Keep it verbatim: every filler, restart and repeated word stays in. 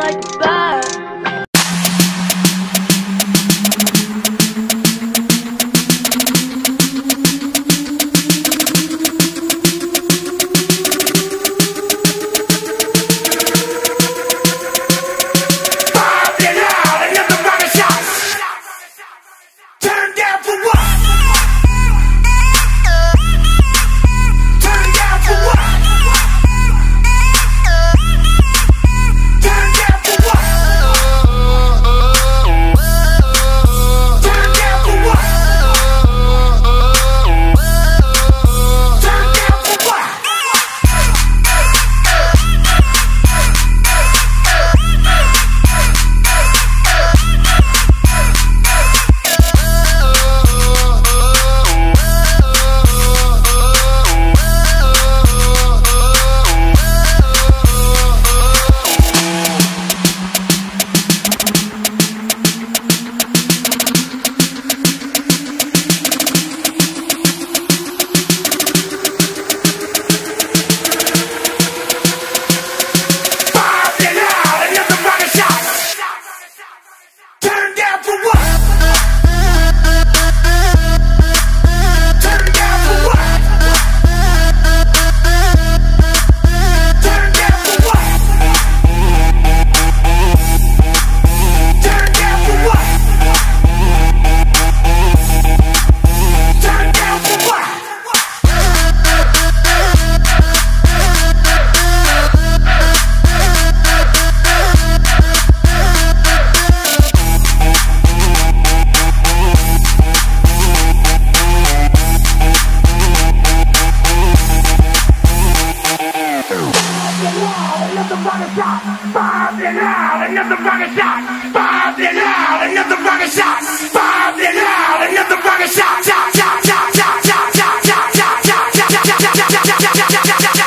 like a bird. Bob it out, another rocket shot. Bob it out, another rocket shot. Bob it out, another rocket shot. Shot, shot, shot, shot, shot, shot, shot, shot, shot, shot, shot, shot, shot, shot, shot, shot, shot, shot.